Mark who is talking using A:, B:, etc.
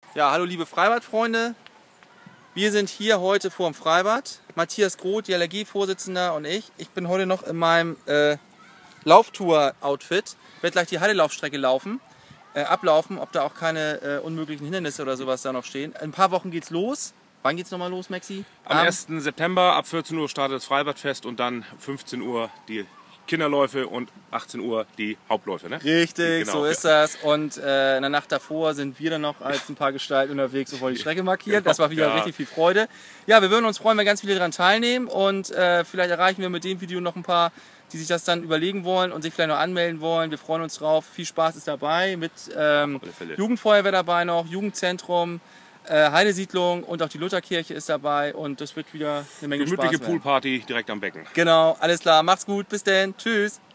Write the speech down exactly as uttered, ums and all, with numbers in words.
A: Ja, hallo liebe Freibadfreunde. Wir sind hier heute vor dem Freibad. Matthias Groth, die L R G-Vorsitzender und ich. Ich bin heute noch in meinem äh, Lauftour-Outfit. Ich werde gleich die Heidelaufstrecke laufen, äh, ablaufen, ob da auch keine äh, unmöglichen Hindernisse oder sowas da noch stehen. In ein paar Wochen geht's los. Wann geht's nochmal los, Maxi?
B: Am ersten September ab vierzehn Uhr startet das Freibadfest und dann fünfzehn Uhr die Kinderläufe und achtzehn Uhr die Hauptläufe. Ne?
A: Richtig,
B: Genau,
A: so ist
B: ja.
A: das. Und äh, in der Nacht davor sind wir dann noch als ein paar Gestalten unterwegs und wollen die Strecke markieren. Das war wieder
B: Ja.
A: richtig viel Freude. Ja, wir würden uns freuen, wenn ganz viele daran teilnehmen und äh, vielleicht erreichen wir mit dem Video noch ein paar, die sich das dann überlegen wollen und sich vielleicht noch anmelden wollen. Wir freuen uns drauf. Viel Spaß ist dabei mit ähm,
B: Auf alle Fälle.
A: Jugendfeuerwehr dabei noch, Jugendzentrum, äh, Heidesiedlung und auch die Lutherkirche ist dabei und das wird wieder eine Menge Spaß
B: Gemütliche
A: werden.
B: Poolparty direkt am Becken.
A: Genau, alles klar. Macht's gut. Bis denn. Tschüss.